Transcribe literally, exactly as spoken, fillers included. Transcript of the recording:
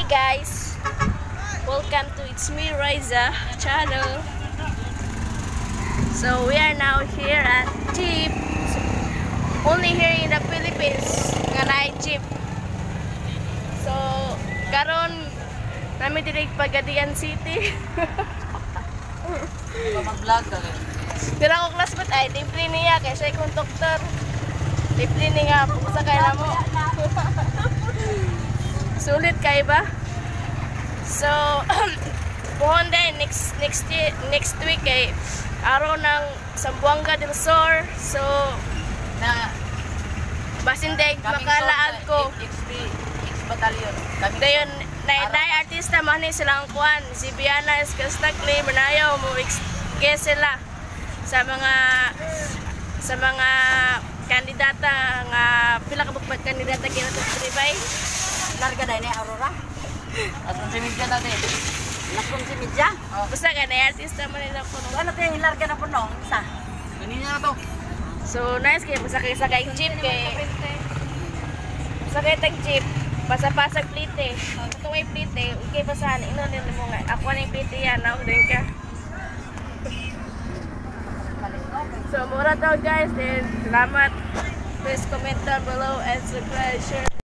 guys, welcome to It's Me Riza channel. So we are now here at Jeep, only here in the Philippines nga na Jeep. So karon namin direct Pagadian City. Mag-vlog ka rin. Pero ako classmate ay timple niya kay siya conductor. Timple niya pusa kay na mo. Sulit kay ba? So puhon din next next next week kay araw ng Zamboanga del Sur. So Na basindig makalaan ko. X B X Battalion. Kami Dayon na na artista man ni silang kuan si Biana Escastacli manayaw mo guest sila sa mga sa mga kandidata nga pila ka bukmat kandidata kinato tribay. larga dahil na Aurora. Asun si Midya natin. Lakon si Midya. Basta ka na artista man nila ko. Ano tayo yung larga na po nung isa? Ganyan na to. So nice kay basta kay sakay jeep kay sakay tag jeep pasapasag plite. Ito may plite, okay pasahan ino din mo nga. Ako na yung plite yan, ako din ka. So mura daw guys, then salamat. Please comment down below and subscribe, share.